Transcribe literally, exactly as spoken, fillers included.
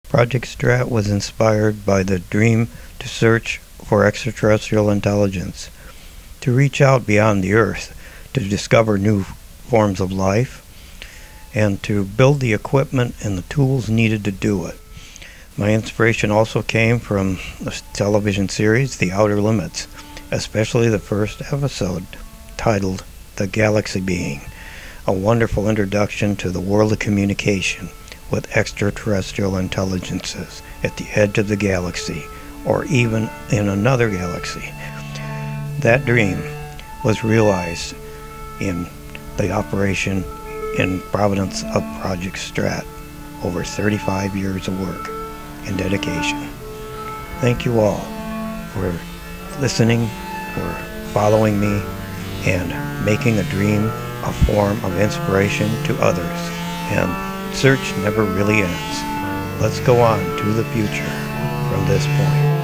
Project S T R A T was inspired by the dream to search for extraterrestrial intelligence, to reach out beyond the Earth, to discover new forms of life, and to build the equipment and the tools needed to do it. My inspiration also came from the television series The Outer Limits, especially the first episode titled The Galaxy Being, a wonderful introduction to the world of communication with extraterrestrial intelligences at the edge of the galaxy, or even in another galaxy. That dream was realized in the operation in Providence of Project S T R A T, over thirty-five years of work and dedication. Thank you all for listening, for following me, and making a dream a form of inspiration to others. And search never really ends. Let's go on to the future from this point.